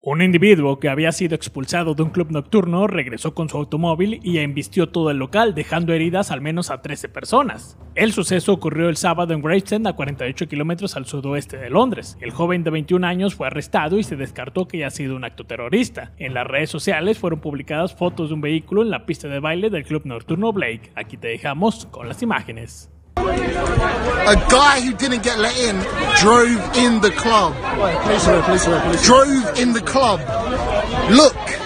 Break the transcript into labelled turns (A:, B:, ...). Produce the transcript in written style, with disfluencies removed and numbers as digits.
A: Un individuo que había sido expulsado de un club nocturno regresó con su automóvil y embistió todo el local, dejando heridas al menos a 13 personas. El suceso ocurrió el sábado en Gravesend, a 48 kilómetros al sudoeste de Londres. El joven de 21 años fue arrestado y se descartó que haya sido un acto terrorista. En las redes sociales fueron publicadas fotos de un vehículo en la pista de baile del club nocturno Blake. Aquí te dejamos con las imágenes.
B: A guy who didn't get let in drove in the club. Drove in the club. Look.